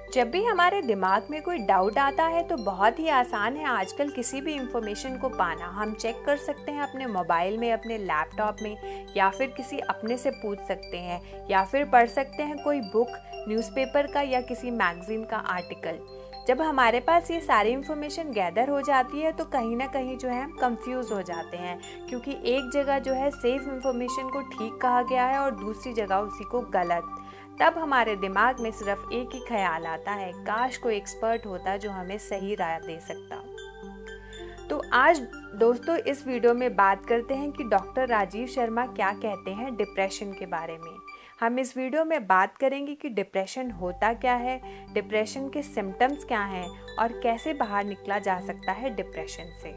जब भी हमारे दिमाग में कोई डाउट आता है तो बहुत ही आसान है आजकल किसी भी इंफॉर्मेशन को पाना। हम चेक कर सकते हैं अपने मोबाइल में, अपने लैपटॉप में, या फिर किसी अपने से पूछ सकते हैं, या फिर पढ़ सकते हैं कोई बुक, न्यूज़पेपर का या किसी मैगजीन का आर्टिकल। जब हमारे पास ये सारी इंफॉर्मेशन गैदर हो जाती है तो कहीं ना कहीं जो है हम कंफ्यूज हो जाते हैं, क्योंकि एक जगह जो है सेफ इंफॉर्मेशन को ठीक कहा गया है और दूसरी जगह उसी को गलत। तब हमारे दिमाग में सिर्फ एक ही ख्याल आता है, काश कोई एक्सपर्ट होता जो हमें सही राय दे सकता। तो आज दोस्तों इस वीडियो में बात करते हैं कि डॉक्टर राजीव शर्मा क्या कहते हैं डिप्रेशन के बारे में। हम इस वीडियो में बात करेंगे कि डिप्रेशन होता क्या है, डिप्रेशन के सिम्टम्स क्या हैं और कैसे बाहर निकला जा सकता है डिप्रेशन से।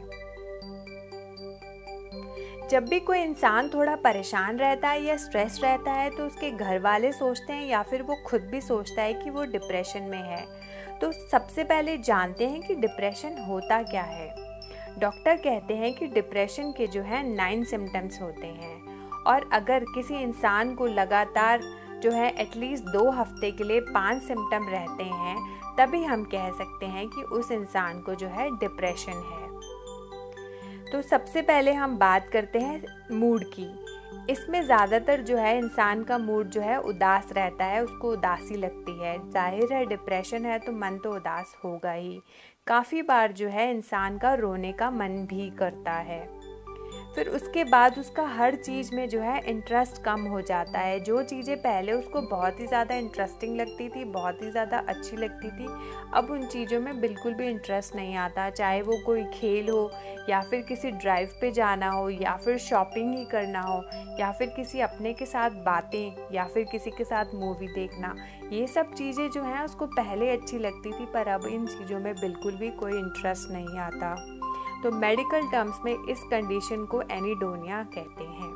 जब भी कोई इंसान थोड़ा परेशान रहता है या स्ट्रेस रहता है तो उसके घर वाले सोचते हैं या फिर वो खुद भी सोचता है कि वो डिप्रेशन में है। तो सबसे पहले जानते हैं कि डिप्रेशन होता क्या है। डॉक्टर कहते हैं कि डिप्रेशन के जो है 9 सिम्टम्स होते हैं, और अगर किसी इंसान को लगातार जो है एटलीस्ट 2 हफ्ते के लिए 5 सिम्टम रहते हैं तभी हम कह सकते हैं कि उस इंसान को जो है डिप्रेशन है। तो सबसे पहले हम बात करते हैं मूड की। इसमें ज़्यादातर जो है इंसान का मूड जो है उदास रहता है, उसको उदासी लगती है। जाहिर है डिप्रेशन है तो मन तो उदास होगा ही। काफ़ी बार जो है इंसान का रोने का मन भी करता है। फिर उसके बाद उसका हर चीज़ में जो है इंटरेस्ट कम हो जाता है। जो चीज़ें पहले उसको बहुत ही ज़्यादा इंटरेस्टिंग लगती थी, बहुत ही ज़्यादा अच्छी लगती थी, अब उन चीज़ों में बिल्कुल भी इंटरेस्ट नहीं आता। चाहे वो कोई खेल हो, या फिर किसी ड्राइव पे जाना हो, या फिर शॉपिंग ही करना हो, या फिर किसी अपने के साथ बातें, या फिर किसी के साथ मूवी देखना, ये सब चीज़ें जो हैं उसको पहले अच्छी लगती थी, पर अब इन चीज़ों में बिल्कुल भी कोई इंटरेस्ट नहीं आता। तो मेडिकल टर्म्स में इस कंडीशन को एनीडोनिया कहते हैं।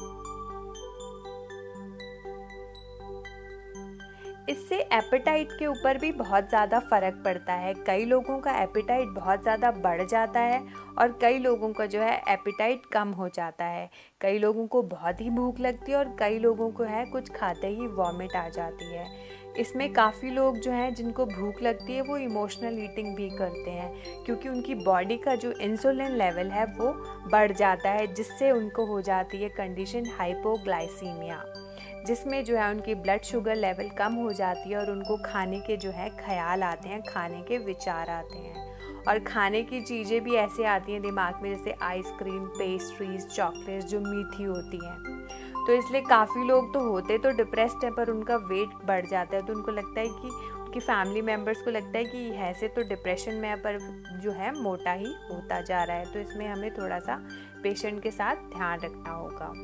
इससे एपेटाइट के ऊपर भी बहुत ज़्यादा फ़र्क पड़ता है। कई लोगों का एपेटाइट बहुत ज़्यादा बढ़ जाता है और कई लोगों का जो है एपेटाइट कम हो जाता है। कई लोगों को बहुत ही भूख लगती है और कई लोगों को है कुछ खाते ही वॉमिट आ जाती है। इसमें काफ़ी लोग जो हैं जिनको भूख लगती है वो इमोशनल ईटिंग भी करते हैं, क्योंकि उनकी बॉडी का जो इंसुलिन लेवल है वो बढ़ जाता है, जिससे उनको हो जाती है कंडीशन हाइपोग्लाइसीमिया, जिसमें जो है उनकी ब्लड शुगर लेवल कम हो जाती है और उनको खाने के जो है ख्याल आते हैं, खाने के विचार आते हैं। और खाने की चीज़ें भी ऐसे आती हैं दिमाग में, जैसे आइसक्रीम, पेस्ट्रीज, चॉकलेट्स जो मीठी होती हैं। तो इसलिए काफ़ी लोग तो होते तो डिप्रेस्ड हैं पर उनका वेट बढ़ जाता है, तो उनको लगता है कि उनकी फैमिली मेम्बर्स को लगता है कि ऐसे तो डिप्रेशन में है पर जो है मोटा ही होता जा रहा है। तो इसमें हमें थोड़ा सा पेशेंट के साथ ध्यान रखना होगा।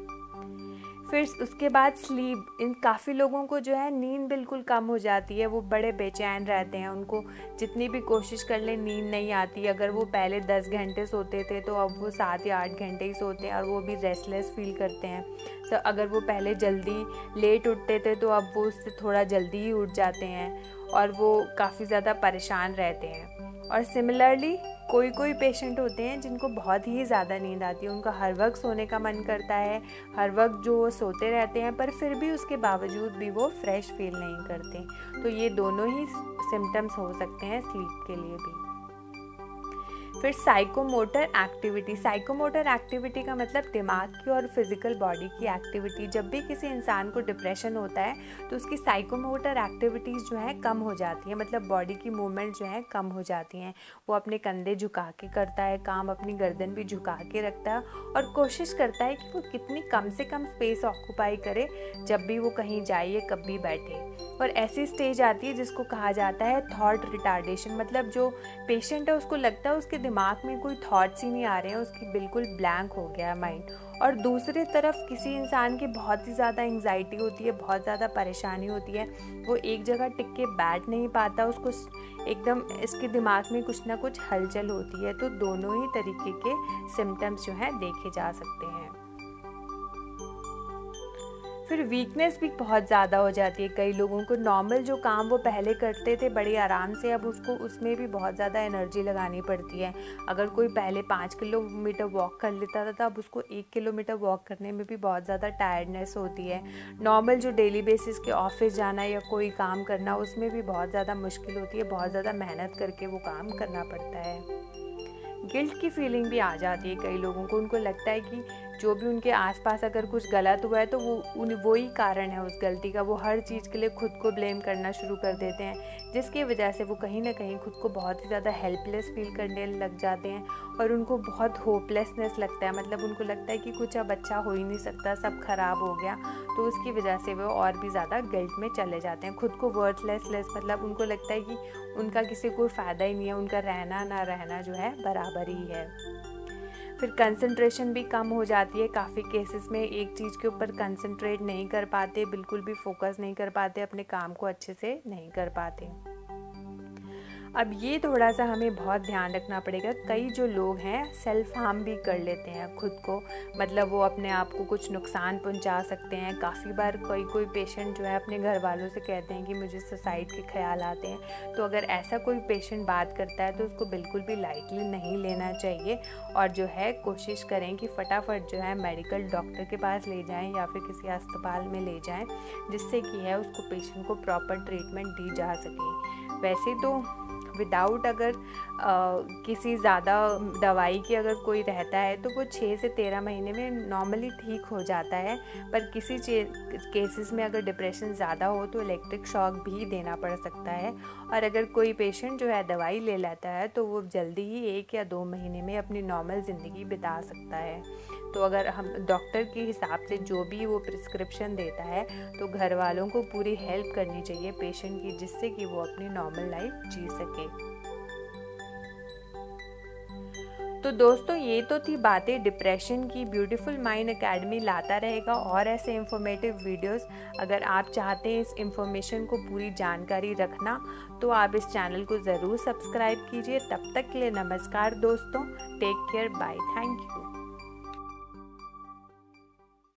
फिर उसके बाद स्लीप, इन काफ़ी लोगों को जो है नींद बिल्कुल कम हो जाती है, वो बड़े बेचैन रहते हैं, उनको जितनी भी कोशिश कर ले नींद नहीं आती। अगर वो पहले 10 घंटे सोते थे तो अब वो 7 या 8 घंटे ही सोते हैं और वो भी रेस्टलेस फील करते हैं। तो अगर वो पहले जल्दी लेट उठते थे तो अब वो उससे थोड़ा जल्दी ही उठ जाते हैं और वो काफ़ी ज़्यादा परेशान रहते हैं। और सिमिलरली कोई पेशेंट होते हैं जिनको बहुत ही ज़्यादा नींद आती है, उनका हर वक्त सोने का मन करता है, हर वक्त जो वो सोते रहते हैं, पर फिर भी उसके बावजूद भी वो फ्रेश फील नहीं करते। तो ये दोनों ही सिम्टम्स हो सकते हैं स्लीप के लिए भी। फिर साइकोमोटर एक्टिविटी। साइकोमोटर एक्टिविटी का मतलब दिमाग की और फिजिकल बॉडी की एक्टिविटी। जब भी किसी इंसान को डिप्रेशन होता है तो उसकी साइकोमोटर एक्टिविटीज़ जो है कम हो जाती हैं, मतलब बॉडी की मूवमेंट जो है कम हो जाती हैं। वो अपने कंधे झुका के करता है काम, अपनी गर्दन भी झुका के रखता है और कोशिश करता है कि वो कितनी कम से कम स्पेस ऑक्यूपाई करे जब भी वो कहीं जाए या कभी बैठे। और ऐसी स्टेज आती है जिसको कहा जाता है थॉट रिटार्डेशन, मतलब जो पेशेंट है उसको लगता है उसके दिमाग में कोई थॉट्स ही नहीं आ रहे हैं, उसकी बिल्कुल ब्लैंक हो गया है माइंड। और दूसरी तरफ किसी इंसान की बहुत ही ज़्यादा एंग्जाइटी होती है, बहुत ज़्यादा परेशानी होती है, वो एक जगह टिक के बैठ नहीं पाता, उसको एकदम इसके दिमाग में कुछ ना कुछ हलचल होती है। तो दोनों ही तरीके के सिम्टम्स जो हैं देखे जा सकते हैं। फिर वीकनेस भी बहुत ज़्यादा हो जाती है। कई लोगों को नॉर्मल जो काम वो पहले करते थे बड़े आराम से, अब उसको उसमें भी बहुत ज़्यादा एनर्जी लगानी पड़ती है। अगर कोई पहले 5 किलोमीटर वॉक कर लेता था, अब उसको 1 किलोमीटर वॉक करने में भी बहुत ज़्यादा टायर्डनेस होती है। नॉर्मल जो डेली बेसिस के ऑफिस जाना या कोई काम करना, उसमें भी बहुत ज़्यादा मुश्किल होती है, बहुत ज़्यादा मेहनत करके वो काम करना पड़ता है। गिल्ट की फीलिंग भी आ जाती है कई लोगों को। उनको लगता है कि जो भी उनके आसपास अगर कुछ गलत हुआ है तो वो ही कारण है उस गलती का। वो हर चीज़ के लिए खुद को ब्लेम करना शुरू कर देते हैं, जिसकी वजह से वो कहीं ना कहीं खुद को बहुत ही ज़्यादा हेल्पलेस फील करने लग जाते हैं और उनको बहुत होपलेसनेस लगता है। मतलब उनको लगता है कि कुछ अब अच्छा हो ही नहीं सकता, सब खराब हो गया। तो उसकी वजह से वो और भी ज़्यादा गिल्ट में चले जाते हैं, खुद को वर्थलेस मतलब उनको लगता है कि उनका किसी को फ़ायदा ही नहीं है, उनका रहना ना रहना जो है बराबर ही है। फिर कंसंट्रेशन भी कम हो जाती है। काफ़ी केसेस में एक चीज़ के ऊपर कंसंट्रेट नहीं कर पाते, बिल्कुल भी फोकस नहीं कर पाते, अपने काम को अच्छे से नहीं कर पाते। अब ये थोड़ा सा हमें बहुत ध्यान रखना पड़ेगा। कई जो लोग हैं सेल्फ हार्म भी कर लेते हैं खुद को, मतलब वो अपने आप को कुछ नुकसान पहुंचा सकते हैं। काफ़ी बार कोई पेशेंट जो है अपने घर वालों से कहते हैं कि मुझे सुसाइड के ख्याल आते हैं। तो अगर ऐसा कोई पेशेंट बात करता है तो उसको बिल्कुल भी लाइटली नहीं लेना चाहिए और जो है कोशिश करें कि फटाफट जो है मेडिकल डॉक्टर के पास ले जाएँ या फिर किसी अस्पताल में ले जाएँ, जिससे कि है उसको पेशेंट को प्रॉपर ट्रीटमेंट दी जा सके। वैसे तो विदाउट अगर किसी ज़्यादा दवाई की अगर कोई रहता है तो वो 6 से 13 महीने में नॉर्मली ठीक हो जाता है। पर किसी केसेस में अगर डिप्रेशन ज़्यादा हो तो इलेक्ट्रिक शॉक भी देना पड़ सकता है। और अगर कोई पेशेंट जो है दवाई ले लेता है तो वो जल्दी ही 1 या 2 महीने में अपनी नॉर्मल ज़िंदगी बिता सकता है। तो अगर हम डॉक्टर के हिसाब से जो भी वो प्रिस्क्रिप्शन देता है तो घर वालों को पूरी हेल्प करनी चाहिए पेशेंट की, जिससे कि वो अपनी नॉर्मल लाइफ जी सके। तो दोस्तों ये तो थी बातें डिप्रेशन की। ब्यूटीफुल माइंड एकेडमी लाता रहेगा और ऐसे इंफॉर्मेटिव वीडियोस। अगर आप चाहते हैं इस इंफॉर्मेशन को पूरी जानकारी रखना तो आप इस चैनल को ज़रूर सब्सक्राइब कीजिए। तब तक के लिए नमस्कार दोस्तों, take care, bye, thank you.